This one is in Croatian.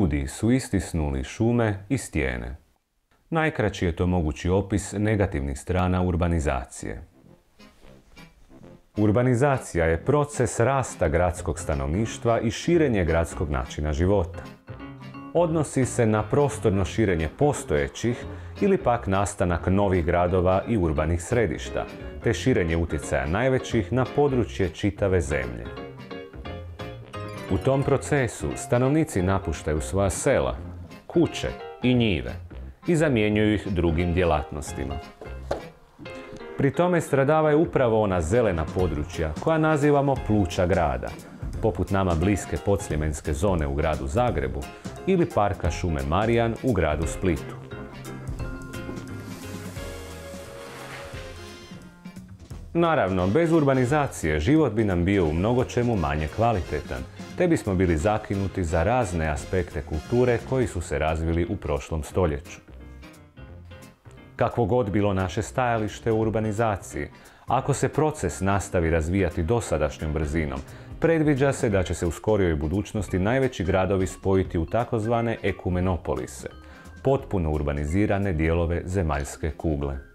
ljudi su istisnuli šume i stijene. Najkraći je to mogući opis negativnih strana urbanizacije. Urbanizacija je proces rasta gradskog stanovništva i širenje gradskog načina života. Odnosi se na prostorno širenje postojećih ili pak nastanak novih gradova i urbanih središta, te širenje utjecaja najvećih na područje čitave zemlje. U tom procesu stanovnici napuštaju svoja sela, kuće i njive i zamjenjuju ih drugim djelatnostima. Pri tome stradavaju upravo ona zelena područja koja nazivamo pluća grada, poput nama bliske podsljemenske zone u gradu Zagrebu ili parka šume Marijan u gradu Splitu. Naravno, bez urbanizacije život bi nam bio u mnogočemu manje kvalitetan, te bismo bili zakinuti za razne aspekte kulture koji su se razvili u prošlom stoljeću. Kakvo god bilo naše stajalište u urbanizaciji, ako se proces nastavi razvijati dosadašnjom brzinom, predviđa se da će se u skorijoj budućnosti najveći gradovi spojiti u takozvane ekumenopolise, potpuno urbanizirane dijelove zemaljske kugle.